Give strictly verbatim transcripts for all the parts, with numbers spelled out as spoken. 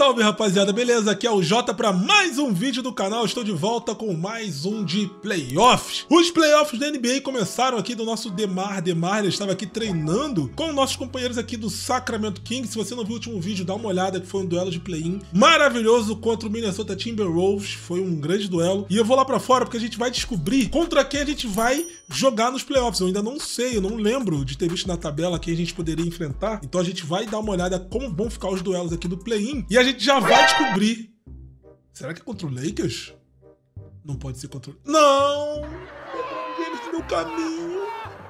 Salve, rapaziada, beleza? Aqui é o Jota para mais um vídeo do canal. Estou de volta com mais um de playoffs. Os playoffs da N B A começaram aqui do nosso Demar. Demar, ele estava aqui treinando com nossos companheiros aqui do Sacramento Kings. Se você não viu o último vídeo, dá uma olhada, que foi um duelo de play-in maravilhoso contra o Minnesota Timberwolves. Foi um grande duelo. E eu vou lá para fora porque a gente vai descobrir contra quem a gente vai jogar nos playoffs. Eu ainda não sei, eu não lembro de ter visto na tabela quem a gente poderia enfrentar. Então a gente vai dar uma olhada como vão ficar os duelos aqui do play-in. E a gente já vai descobrir. Será que é contra o Lakers? Não pode ser contra o... Não! LeBron James no meu caminho.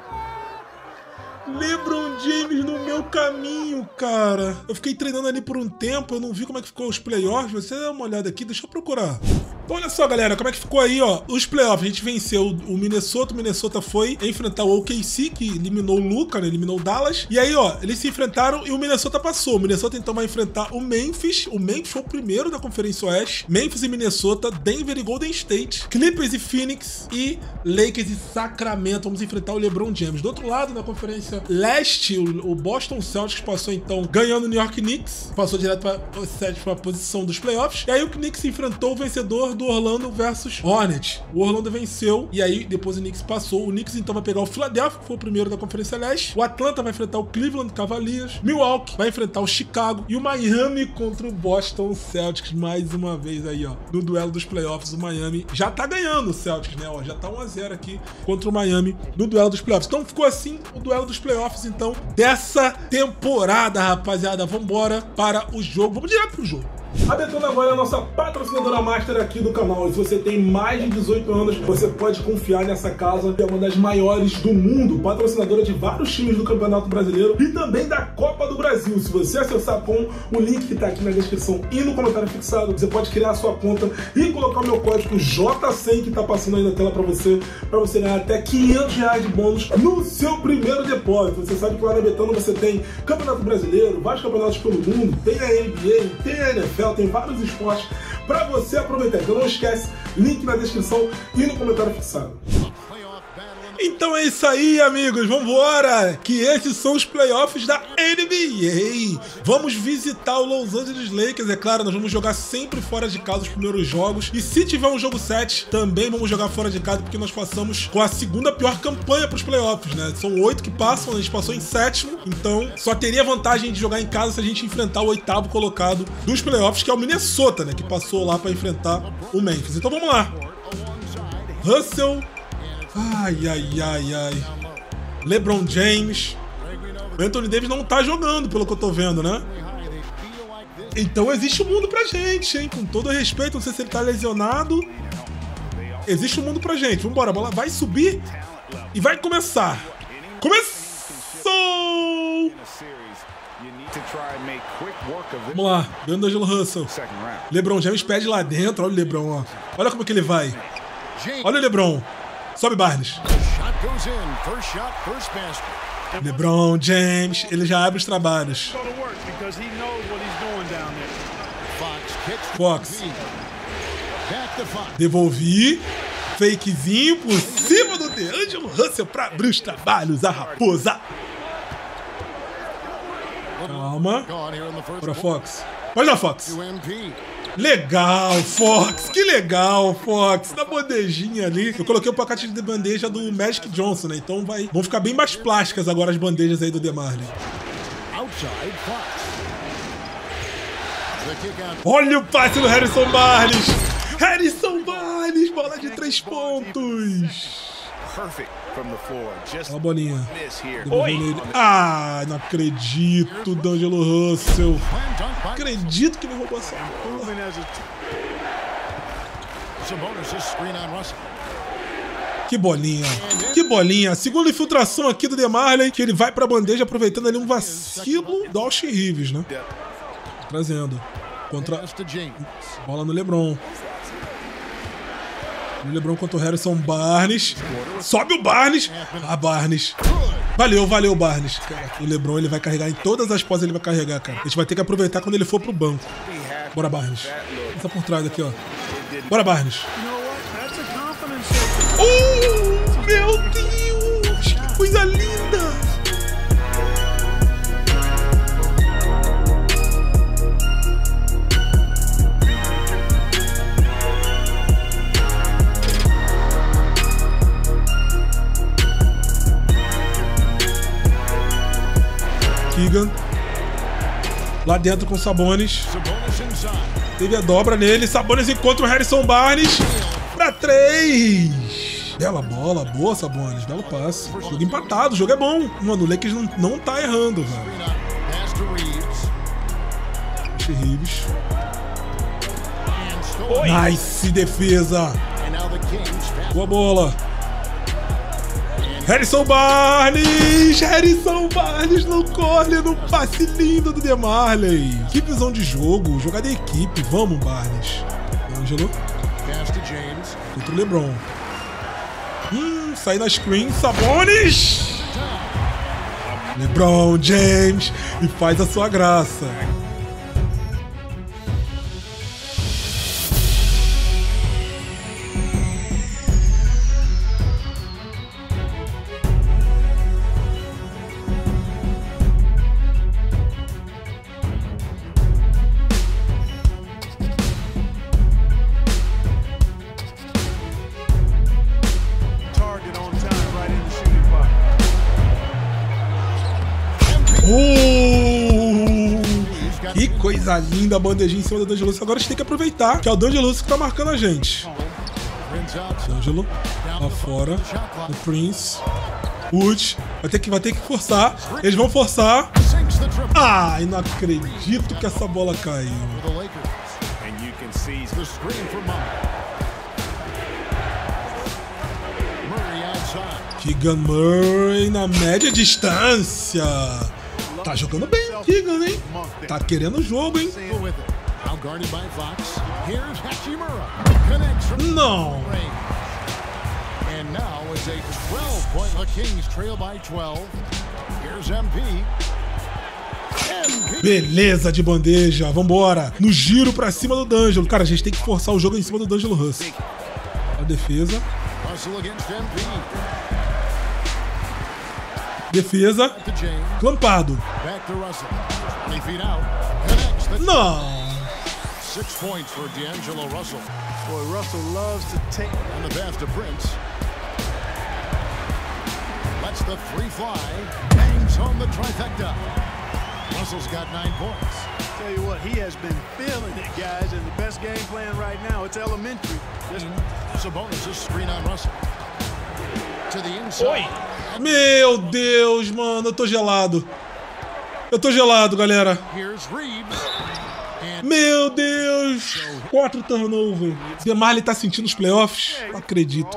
LeBron James no meu caminho, cara. Eu fiquei treinando ali por um tempo, eu não vi como é que ficou os playoffs. Você dá uma olhada aqui, deixa eu procurar. Então olha só, galera, como é que ficou aí, ó, os playoffs. A gente venceu o Minnesota, o Minnesota foi enfrentar o O K C, que eliminou o Luka, né, eliminou o Dallas. E aí, ó, eles se enfrentaram e o Minnesota passou. O Minnesota então vai enfrentar o Memphis. O Memphis foi o primeiro da Conferência Oeste. Memphis e Minnesota, Denver e Golden State, Clippers e Phoenix e Lakers e Sacramento. Vamos enfrentar o LeBron James. Do outro lado, na Conferência Leste, o Boston Celtics passou então ganhando o New York Knicks, passou direto para a sétima posição dos playoffs. E aí o Knicks enfrentou o vencedor do Orlando versus Hornets. O Orlando venceu e aí depois o Knicks passou. O Knicks então vai pegar o Philadelphia, que foi o primeiro da Conferência Leste. O Atlanta vai enfrentar o Cleveland Cavaliers. Milwaukee vai enfrentar o Chicago e o Miami contra o Boston Celtics. Mais uma vez aí, ó, no duelo dos playoffs. O Miami já tá ganhando o Celtics, né? Ó, já tá um a zero aqui contra o Miami no duelo dos playoffs. Então ficou assim o duelo dos playoffs então dessa temporada, rapaziada. Vambora para o jogo. Vamos direto pro jogo. A Detona agora é a nossa patrocinadora master aqui do canal. E se você tem mais de dezoito anos, você pode confiar nessa casa, que é uma das maiores do mundo, patrocinadora de vários times do Campeonato Brasileiro e também da Copa do Brasil. Se você acessar com o link que tá aqui na descrição e no comentário fixado, você pode criar a sua conta e colocar o meu código J cem que tá passando aí na tela para você, para você ganhar até quinhentos reais de bônus no seu primeiro depósito. Você sabe que lá na Betano você tem Campeonato Brasileiro, vários campeonatos pelo mundo, tem a N B A, tem a N F L, tem vários esportes para você aproveitar. Então não esquece, link na descrição e no comentário fixado. Então é isso aí, amigos, vambora, que esses são os playoffs da N B A. Vamos visitar o Los Angeles Lakers, é claro, nós vamos jogar sempre fora de casa os primeiros jogos. E se tiver um jogo sete, também vamos jogar fora de casa, porque nós passamos com a segunda pior campanha para os playoffs, né? São oito que passam, a gente passou em sétimo, então só teria vantagem de jogar em casa se a gente enfrentar o oitavo colocado dos playoffs, que é o Minnesota, né? Que passou lá para enfrentar o Memphis. Então vamos lá. Russell... Ai, ai, ai, ai. LeBron James. O Anthony Davis não tá jogando, pelo que eu tô vendo, né? Então existe um mundo pra gente, hein? Com todo respeito, não sei se ele tá lesionado. Existe um mundo pra gente. Vambora, a bola vai subir e vai começar. Começou! Vamos lá, D'Angelo Russell. LeBron James pede lá dentro. Olha o LeBron, ó. Olha como que ele vai. Olha o LeBron. Sobe Barnes. LeBron James, ele já abre os trabalhos. Fox. Devolvi. Fakezinho por cima do D'Angelo Russell para abrir os trabalhos. A raposa. Calma. Bora, Fox. Pode dar, Fox. Legal, Fox, que legal, Fox, na bandejinha ali. Eu coloquei o pacote de bandeja do Magic Johnson, né? Então vai, vão ficar bem mais plásticas agora as bandejas aí do DeMar. Olha o passe do Harrison Barnes. Harrison Barnes, bola de três pontos. Olha a bolinha. Nele. Ah, não acredito, D'Angelo Russell. Não acredito que ele roubou essa bola. Que bolinha. Que bolinha. Segunda infiltração aqui do DeMarley, que ele vai pra bandeja aproveitando ali um vacilo do Austin Reeves, né? Trazendo. Contra... Bola no LeBron. O LeBron contra o Harrison Barnes. Sobe o Barnes. Ah, Barnes. Valeu, valeu, Barnes. Cara, o LeBron, ele vai carregar em todas as poses, ele vai carregar, cara. A gente vai ter que aproveitar quando ele for pro banco. Bora, Barnes. Passa por trás aqui, ó. Bora, Barnes. Oh, meu Deus! Que coisa linda! Keegan. Lá dentro com o Sabonis. Teve a dobra nele. Sabonis encontra o Harrison Barnes. Pra três. Bela bola. Boa, Sabonis. Belo passe. Jogo empatado. O jogo é bom. Mano, o Lakers não, não tá errando, velho. Reeves. Nice defesa. Boa bola. Harrison Barnes. Harrison Barnes no corner, no passe lindo do DeMarley. Que visão de jogo. Jogada de equipe. Vamos, Barnes. Ângelo. Contra o LeBron. Hum, sai na screen. Sabonis. LeBron James. E faz a sua graça. Uh, que coisa linda a bandejinha em cima do D'Angelo. Agora a gente tem que aproveitar que é o D'Angelo que tá marcando a gente. D'Angelo lá fora. O Prince. Wood. Vai ter que, vai ter que forçar. Eles vão forçar. Ai, não acredito que essa bola caiu. Keegan Murray na média distância. Tá jogando bem, Keegan, hein? Tá querendo o jogo, hein? Não. Beleza de bandeja, vambora. No giro pra cima do D'Angelo. Cara, a gente tem que forçar o jogo em cima do D'Angelo Russell. A defesa. Defesa. Clampado. Não. Six points for D'Angelo Russell. Boy, Russell loves to take on the best of Prince. Lets the three fly. Bangs home the trifecta. Russell's got nine points. Tell you what, he has been feeling it, guys, and the best game plan right now, it's elementary. Sabonis is screen on Russell. To the inside. Meu Deus, mano, eu tô gelado. Eu tô gelado, galera. Here's Reeves. Meu Deus! Quatro turnover. DeMarley tá sentindo os playoffs? Não acredito.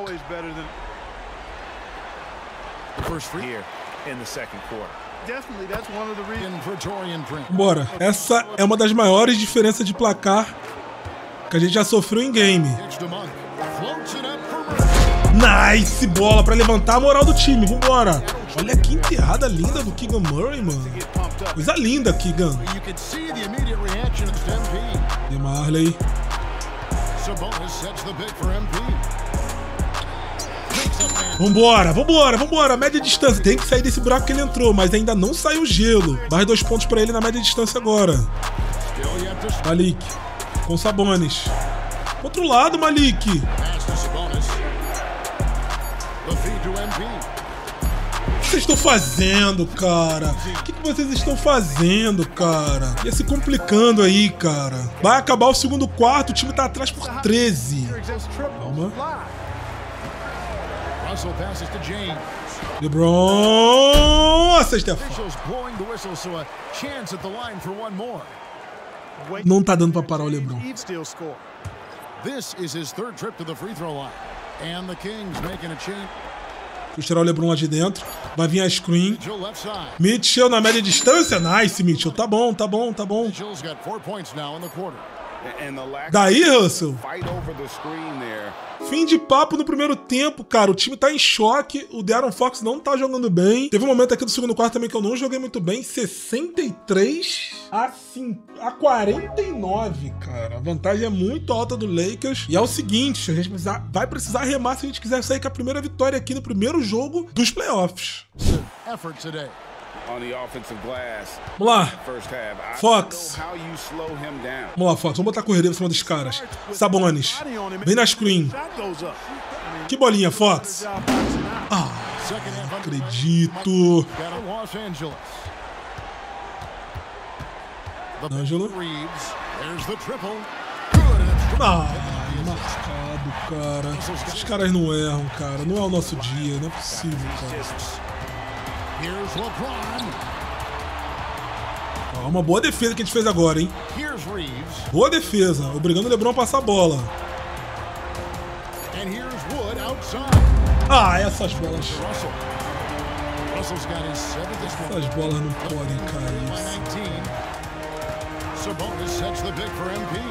Bora. Essa é uma das maiores diferenças de placar que a gente já sofreu em game. Nice bola pra levantar a moral do time. Vambora. Olha que enterrada linda do Keegan Murray, mano. Coisa linda, Keegan. DeMarley. Vambora, vambora, vambora. Média distância. Tem que sair desse buraco que ele entrou, mas ainda não saiu o gelo. Mais dois pontos pra ele na média distância agora. Malik. Com Sabonis. Outro lado, Malik. O que vocês estão fazendo, cara? O que, que vocês estão fazendo, cara? Ia se complicando aí, cara. Vai acabar o segundo quarto, o time tá atrás por treze. Calma. LeBron. A sexta é falta. Não tá dando pra parar o LeBron. This is his third trip to the free throw line. And the Kings making a change. Vou tirar o LeBron lá de dentro. Vai vir a screen. Mitchell na média distância. Nice, Mitchell. Tá bom, tá bom, tá bom. Daí, Russell. Fim de papo no primeiro tempo, cara. O time tá em choque. O De'Aaron Fox não tá jogando bem. Teve um momento aqui do segundo quarto também que eu não joguei muito bem. sessenta e três a quarenta e nove, cara. A vantagem é muito alta do Lakers. E é o seguinte, a gente precisa, vai precisar remar se a gente quiser sair com a primeira vitória aqui no primeiro jogo dos playoffs. Vamos lá, Fox. Vamos lá, Fox. Vamos botar a correria em cima dos caras. Sabonis. Vem na screen. Que bolinha, Fox. Ah, não acredito. D'Angelo. There's the triple. Ah, marcado, cara. Esses caras não erram, cara. Não é o nosso dia, não é possível, cara. Here's LeBron. Ah, uma boa defesa que a gente fez agora, hein? Here's Reeves. Boa defesa, obrigando o LeBron a passar a bola. And here's Wood outside. Ah, essas bolas. Russell. Russell's got his seventh. Essas bolas não podem cair. nineteen. Sabonis sets the big for M P.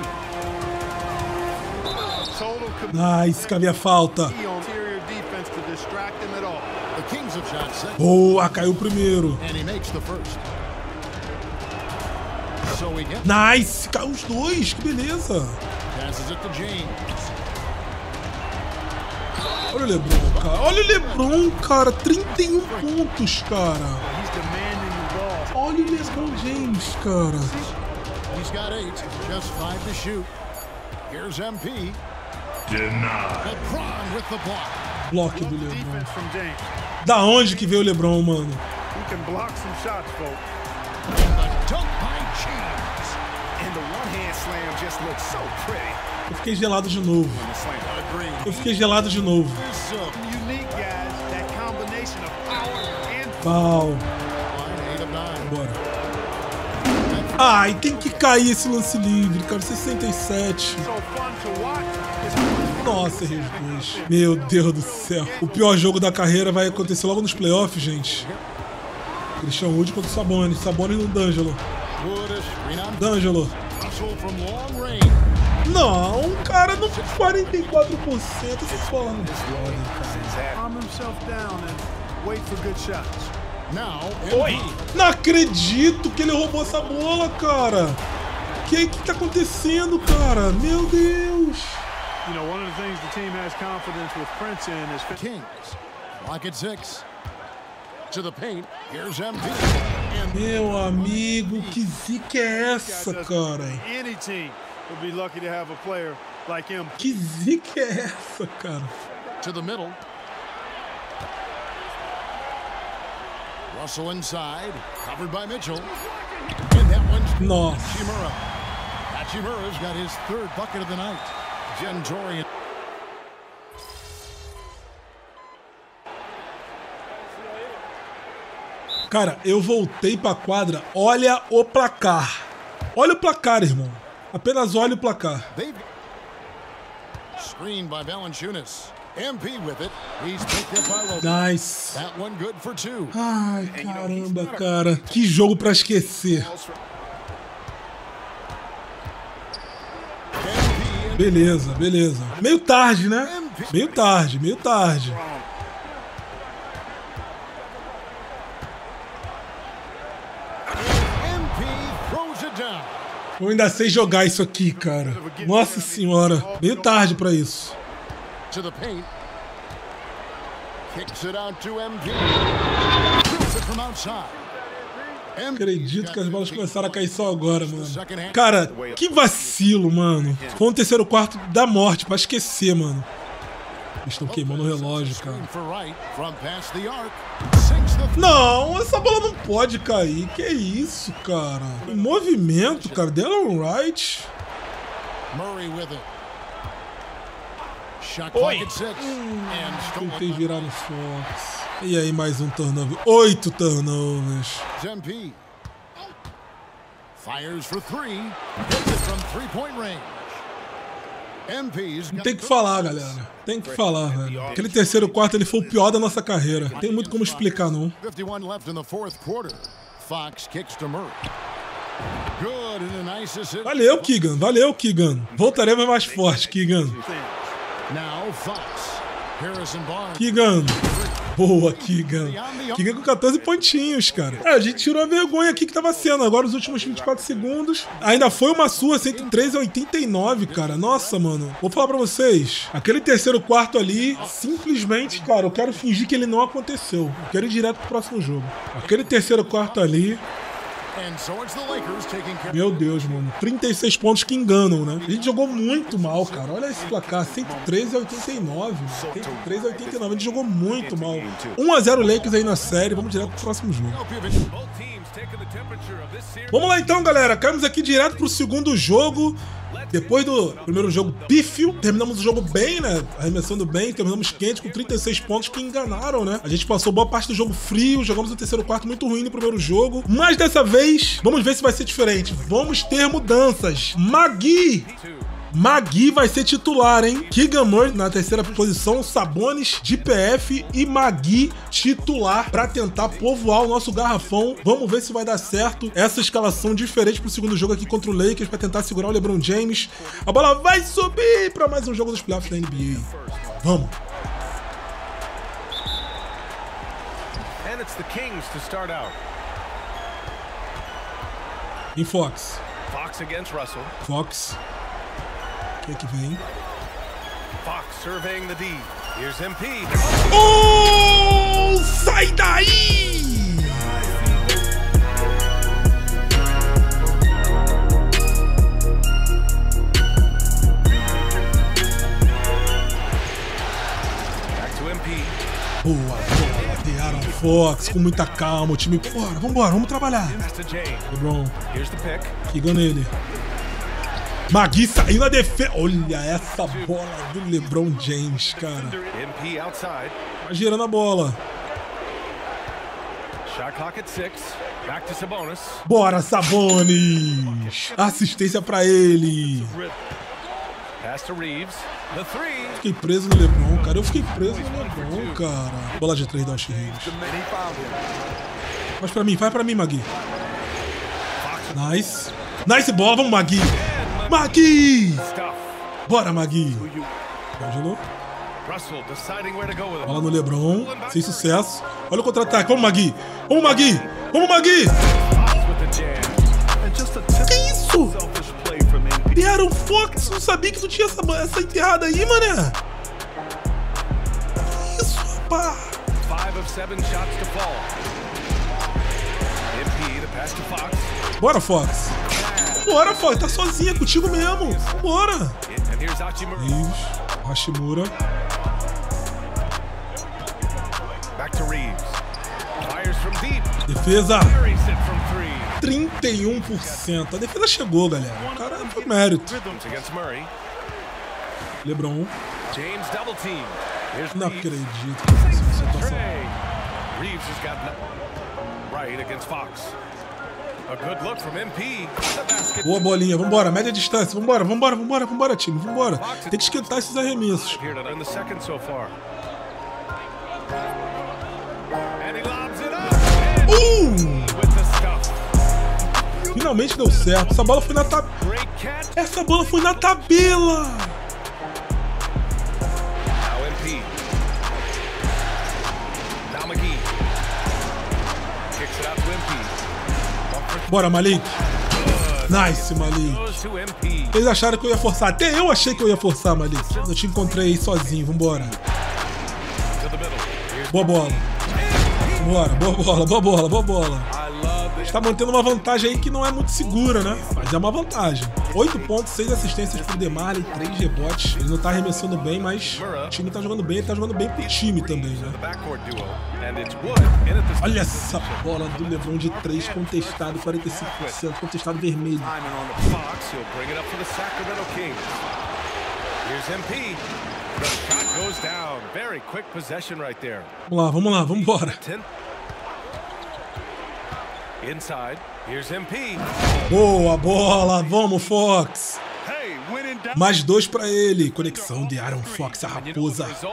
Nice, cabia falta. Interior defense to distract him at all. The Kings have shot second. Boa, caiu o primeiro. And he makes the first. So we get Nice, caiu os dois, que beleza. passes it to James. Olha o LeBron, cara. Olha o LeBron, cara. trinta e um pontos, cara. He's demanding the ball. Olha o LeBron James, cara. He's got eight, just five to shoot. Here's M P. Denied. LeBron with the block. Bloco do Love the LeBron. defense from James. Da onde que veio o LeBron, mano? He can block some shots, folks. And the dunk by James. And the one-hand slam just looks so pretty. Eu fiquei gelado de novo. The slam. Agreed. Eu fiquei gelado de novo. This uh, Unique, guys. That combination of power and Pau. line eight of nine. Bora. Ai, tem que cair esse lance livre, cara. sessenta e sete. so fun to watch. Nossa, errei os dois. Meu Deus do céu. O pior jogo da carreira vai acontecer logo nos playoffs, gente. Christian Wood contra o Sabonis. Sabonis no D'Angelo. Wood a screen on D'Angelo. Russell from long range. Não, cara, não foi quarenta e quatro por cento. Essa bola não podem, cara. Calm himself down and wait for good shots. Now, Oi! M P. Não acredito que ele roubou essa bola, cara. Que que tá acontecendo, cara? Meu Deus. You know, one of the things the team has confidence with Prince in is Kings. Lock at six. To the paint. Here's M P. And Meu amigo, que zica é essa, cara? any team would be lucky to have a player like him. Que zica é essa, cara? to the middle. Russell inside, covered by Mitchell. And that one's Nossa. Hachimura. Hachimura's got his third bucket of the night. Gentorian. Cara, eu voltei pra quadra. Olha o placar. Olha o placar, irmão. Apenas olha o placar. They've screened by Valanciunas. M P with it. He's picked up by Lopez. Nice. That one good for two. Ai, caramba, cara. Que jogo pra esquecer. M P Beleza, beleza. Meio tarde, né? Meio tarde, meio tarde. M P throws it down. Eu ainda sei jogar isso aqui, cara. Nossa senhora. Meio tarde pra isso. To the paint. Kicks it out to M P. Shoots it from outside. M P Acredito que as bolas começaram a cair só agora, mano. Cara, que vacilo, mano. Foi um terceiro quarto da morte, pra esquecer, mano. Eles estão queimando o relógio, cara. For right from past the arc. Sinks the Não, essa bola não pode cair. Que isso, cara? O movimento, cara. Delon Wright. Murray with it. Shot clock at six. And Tentei stolen virar no Fox. E aí, mais um turnover. Oito turnovers. by M P. Fires for three. Hits it from three-point range. M P's got Tem que falar, galera. Tem que falar, velho. Aquele terceiro quarto, ele foi o pior da nossa carreira. Tem muito como explicar, não. fifty-one left in the fourth quarter. Fox kicks to Murray. Good and a nice assist. Valeu, Keegan. Valeu, Keegan. Voltaremos mais forte, Keegan. Now Fox. Harrison Barnes. Keegan. Boa, Keegan. Keegan com quatorze pontinhos, cara. É, a gente tirou a vergonha aqui que tava sendo. Agora os últimos vinte e quatro segundos. Ainda foi uma sua, cento e três a oitenta e nove, cara. Nossa, mano. Vou falar pra vocês. Aquele terceiro quarto ali, simplesmente, cara, eu quero fingir que ele não aconteceu. Eu quero ir direto pro próximo jogo. Aquele terceiro quarto ali, And so it's the Lakers taking care. Meu Deus, mano. trinta e seis pontos que enganam, né? A gente jogou muito mal, cara. Olha esse placar. cento e treze a oitenta e nove. cento e treze a oitenta e nove. A gente jogou muito mal. um a zero Lakers aí na série. Vamos direto pro próximo jogo. Vamos lá então, galera. Caímos aqui direto pro segundo jogo. Depois do primeiro jogo pífio, terminamos o jogo bem, né? Arremessando bem, terminamos quente com trinta e seis pontos que enganaram, né? A gente passou boa parte do jogo frio, jogamos o terceiro quarto muito ruim no primeiro jogo. Mas dessa vez, vamos ver se vai ser diferente. Vamos ter mudanças. Magui! Magui vai ser titular, hein? Keegan Murray na terceira posição, Sabonis de P F e Magui titular pra tentar povoar o nosso garrafão. Vamos ver se vai dar certo essa escalação diferente pro segundo jogo aqui contra o Lakers pra tentar segurar o LeBron James. A bola vai subir pra mais um jogo dos playoffs da N B A. Vamos. And it's the Kings to start out. Em Fox. Fox against Russell. Fox. Quem é que vem? Fox surveying the D. Here's M P. Oh! Sai daí! Back to M P. Boa bola de Aaron Fox, com muita calma. O time, bora, vambora, vamos trabalhar. Pass to James. LeBron, Here's the pick. Keegan nele. Magui saiu na defesa. Olha essa bola do LeBron James, cara. M P outside. Tá girando a bola. Shot clock at six. Back to Sabonis. Bora, Sabonis! Assistência pra ele. Pass to Reeves. The three. Fiquei preso no LeBron, cara. Eu fiquei preso no LeBron, cara. Bola de três da Austin Reeves. Faz pra mim, faz pra mim, Magui. Nice. Nice bola, vamos, Magui. Magui! Stuff. Bora, Magui. Congelou. Russell deciding where to go with it. Bola no LeBron. Sem sucesso. Olha o contra-ataque. Vamos, Magui. Vamos, Magui. Vamos, Magui. Fox with the jam. And just a Que isso? selfish play from M P. E Aaron Fox, não sabia que tu tinha essa, essa enterrada aí, mané. Que isso, rapá? Five of seven shots to fall. M P the pass to Fox. Bora, Fox. Bora, Fox. Tá sozinha, contigo mesmo. Bora. And here's Hachimura. Reeves. Hashimura. Back to Reeves. Fires from deep. Defesa. Buries it from three. trinta e um por cento. A defesa chegou, galera. O cara foi mérito. Rhythms against Murray. LeBron. James double team. Here's Não Reeves. acredito que essa situação. Trey. Reeves has got no- right against Fox. A good look from M P. The basket. Boa bolinha, vambora, média distância, vambora, vambora, vambora, vambora, time, vambora. Tem que esquentar esses arremessos. Here to in the second so far. And he lobs it up. Uh! With the stuff. Finalmente deu certo. Essa bola foi na tabela. Great catch. Essa bola foi na tabela. Now M P. Now McGee. Kicks it out to M P. Bora, Malik. Nice, Malik. Goes to M P. Eles acharam que eu ia forçar. Até eu achei que eu ia forçar, Malik. Eu te encontrei sozinho, vambora. To the middle. Here's Boa bola. Bora, boa bola, boa bola, boa bola. I love this. Tá mantendo uma vantagem aí que não é muito segura, né? Mas é uma vantagem. oito pontos, seis assistências pro DeMar e três rebotes. Ele não tá arremessando bem, mas o time tá jogando bem. Ele tá jogando bem pro time também, né? The backcourt duo. And it's Wood in at the Olha essa bola do LeBron de três contestado, quarenta e cinco por cento, contestado vermelho. Hyman on the Fox. He'll bring it up for the Sacramento Kings. Here's M P. The shot goes down. Very quick possession right there. Vamos lá, vamos lá, vamos embora. Ten. Inside. Here's M P. Boa bola, vamos, Fox. Hey, when in doubt. Mais dois pra ele. Conexão de Aaron Fox, a raposa. Result.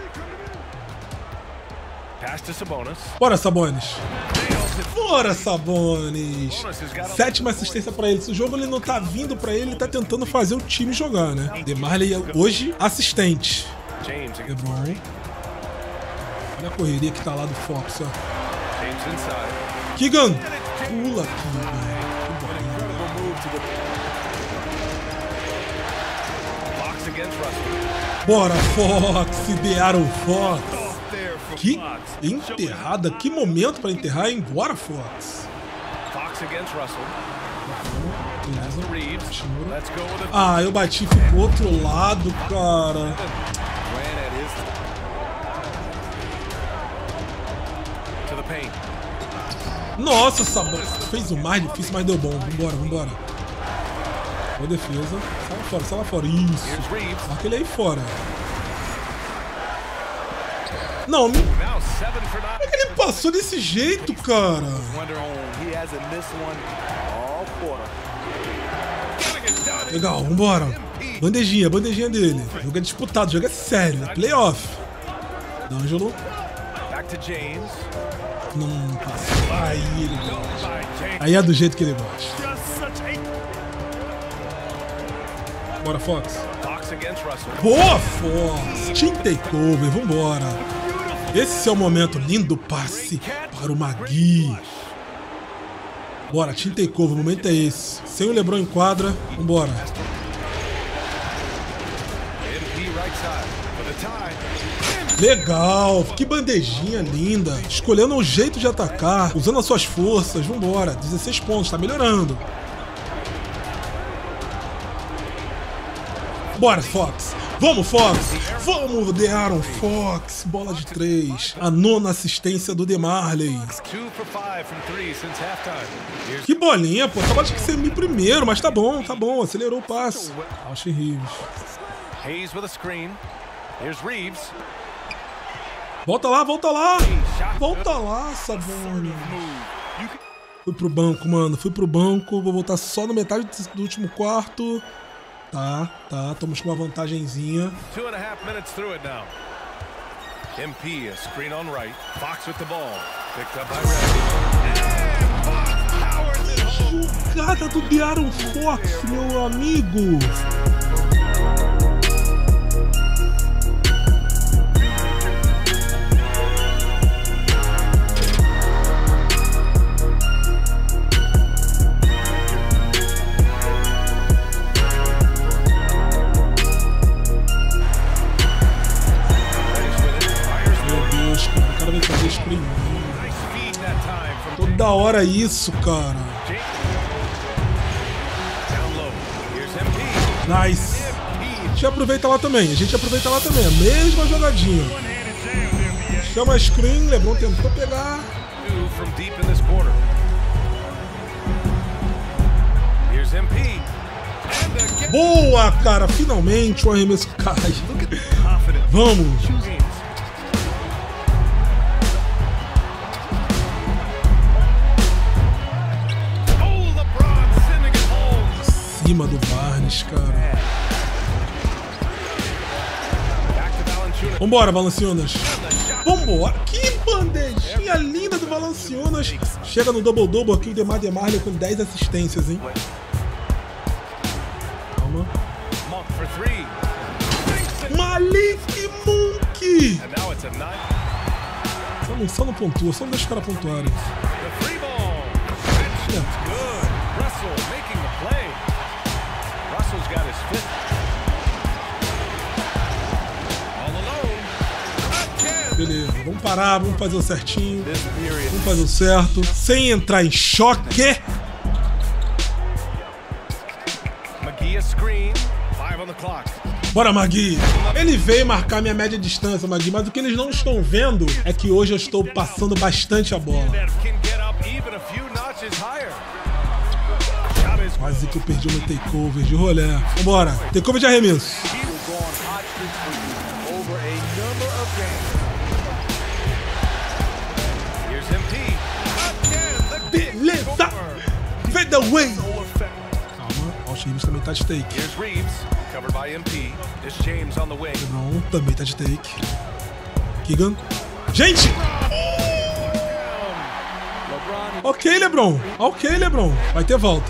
Pass to Sabonis. Bora, Sabonis. Nails it. Bora, Sabonis. Sétima assistência pra ele. Se o jogo ele não tá vindo pra ele, ele tá tentando fazer o time jogar, né? DeMarley hoje, assistente. James against LeBron. Murray. Olha a correria que tá lá do Fox, ó. James inside. Keegan. Pula, Keegan. Que bolinha. Move to the Fox against Russell. Bora, Fox. De Aaron Fox. There for Que Fox. enterrada. Que momento pra enterrar, hein? Bora, Fox. Fox Fox against Russell. That's the Reeves. Let's go with it. Ah, eu bati pro outro lado, cara. Ran at his to the paint. Nossa, Sabão. Fez o mais difícil, mas deu bom. Vambora, vambora. Boa defesa. Sai lá fora, sai lá fora. Isso. Here's Reeves. Marca ele aí fora. Não, me... Now seven for Como nine. é que ele passou desse jeito, cara? Wonder on he hasn't missed one all quarter. Getting it done. Legal, vambora. Bandejinha, bandejinha dele. O jogo é disputado, o jogo é sério. É playoff. D'Angelo. Back to James. Não passa. Aí ele gosta. By James. Aí é do jeito que ele gosta. Just such a Bora, Fox. Fox against Russell. Boa, Fox. Team Takeover, vambora. Esse é o momento lindo passe para o Magui. Bora, Team Takeover, o momento é esse. Sem o LeBron em quadra, vambora. M P right side for the tie. Legal, que bandejinha linda. Escolhendo um jeito de atacar, usando as suas forças, vambora. dezesseis pontos, tá melhorando. Bora, Fox. Vamos, Fox. Vamos, DeAaron Fox. Bola de três. A nona assistência do DeMarley. Two for five from three since halftime. Here's Que bolinha, pô. Tava de que ser mim primeiro, mas tá bom, tá bom. Acelerou o passe. Austin Reeves. Hayes with a screen. Here's Reeves. Volta lá, volta lá. Volta lá, Sabonis. Fui pro banco, mano. Fui pro banco. Vou voltar só na metade do último quarto. Tá, tá. Estamos com uma vantagenzinha. Two and a half minutes through it now. M P, a screen on right. Fox with the ball. Picked up by Red. And Fox powers it home. Jogada do DeAaron Fox, meu amigo. Da hora isso, cara. Nice. A gente aproveita lá também. A gente aproveita lá também. A mesma jogadinha. Chama a screen. LeBron tentou pegar. Boa, cara. Finalmente o arremesso cai. Vamos. Cima do Barnes, cara. Vambora, Valanciunas. Vambora. Que bandejinha linda do Valanciunas. Chega no double-double aqui o DeMar DeMarley com dez assistências, hein? Calma. Malik Monk. Só não, só não pontua, só não deixa os caras pontuarem. Beleza, vamos parar, vamos fazer o certinho. Vamos fazer o certo. Sem entrar em choque. Bora, Magui. Ele veio marcar minha média distância, Magui, mas o que eles não estão vendo é que hoje eu estou passando bastante a bola. Quase que eu perdi o meu takeover de rolê. Vambora, takeover de arremesso. Beleza! Fade away! Calma, o James também tá de take. Não, também tá de take. Keegan. Gente! Ok, LeBron. Ok, LeBron. Vai ter volta.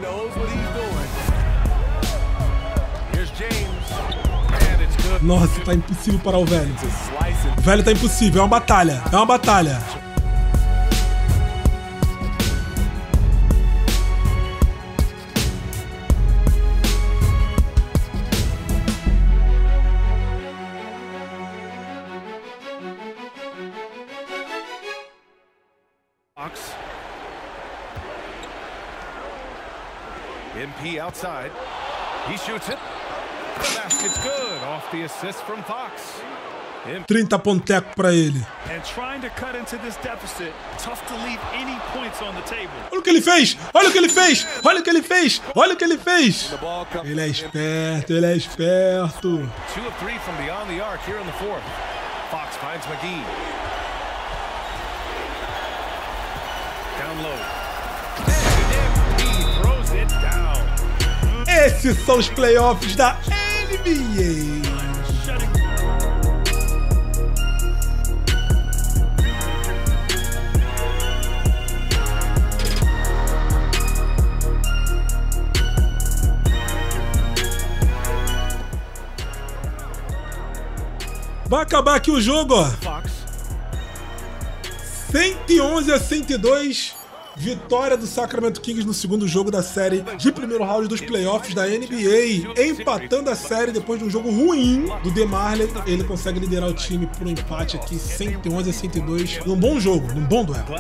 Nossa, tá impossível parar o velho. O velho tá impossível. É uma batalha. É uma batalha. M P outside. He shoots it. The basket's good. Off the assist from Fox. trinta ponteco pra ele. And trying to cut into this deficit, tough to leave any points on the table. Olha o que ele fez! Olha o que ele fez! Olha o que ele fez! Olha o que ele fez! Ele é esperto, ele é esperto. Two of three from beyond the arc here in the fourth. Fox finds McGee. Down low. And he throws it down. Esses são os playoffs da N B A. Vai acabar aqui o jogo, ó. cento e onze a cento e dois. Vitória do Sacramento Kings no segundo jogo da série de primeiro round dos playoffs da N B A. Empatando a série depois de um jogo ruim do DeMar. Ele consegue liderar o time por um empate aqui, cento e onze a cento e dois. Num bom jogo, num bom duelo.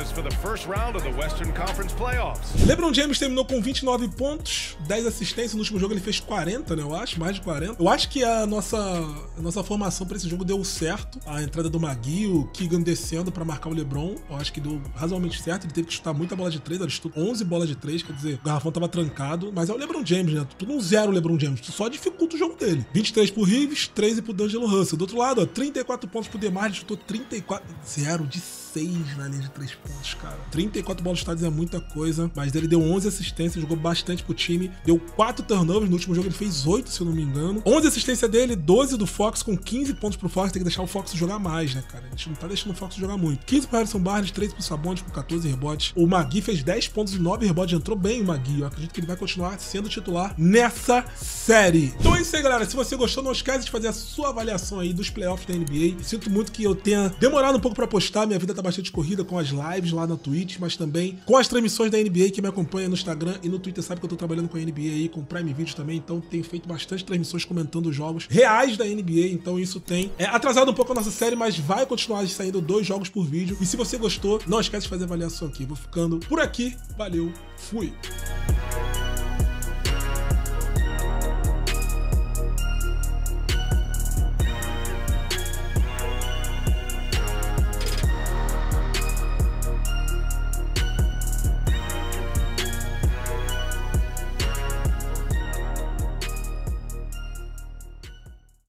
LeBron James terminou com vinte e nove pontos, dez assistências. No último jogo ele fez quarenta, né? Eu acho, mais de quarenta. Eu acho que a nossa, a nossa formação para esse jogo deu certo. A entrada do McGee, o Keegan descendo para marcar o LeBron. Eu acho que deu razoavelmente certo. Ele teve que chutar muita bola de três, ele chutou onze bolas de três, quer dizer, o garrafão tava trancado, mas é o LeBron James, né? Tu não zero o LeBron James, tu só dificulta o jogo dele. vinte e três pro Reeves, treze pro D'Angelo Russell. Do outro lado, ó, trinta e quatro pontos pro DeMar, ele chutou trinta e quatro, zero de seis na linha de três pontos, cara. trinta e quatro bolas chutadas é muita coisa, mas ele deu onze assistências, jogou bastante pro time, deu quatro turnovers, no último jogo ele fez oito, se eu não me engano. onze assistência dele, doze do Fox, com quinze pontos pro Fox, tem que deixar o Fox jogar mais, né, cara? A gente não tá deixando o Fox jogar muito. quinze pro Harrison Barnes, treze pro Sabonis, com quatorze rebotes. O McGee fez dez pontos e nove rebotes, entrou bem o McGee. Eu acredito que ele vai continuar sendo titular nessa série. Então é isso aí, galera. Se você gostou, não esquece de fazer a sua avaliação aí dos playoffs da N B A. Sinto muito que eu tenha demorado um pouco pra postar, minha vida tá bastante corrida com as lives lá na Twitch, mas também com as transmissões da N B A. Que me acompanha no Instagram e no Twitter sabe que eu tô trabalhando com a N B A aí, com Prime Video também, então tenho feito bastante transmissões comentando os jogos reais da N B A, então isso tem é, atrasado um pouco a nossa série, mas vai continuar saindo dois jogos por vídeo. E se você gostou, não esquece de fazer a avaliação aqui. Vou ficando por aqui. Valeu, fui!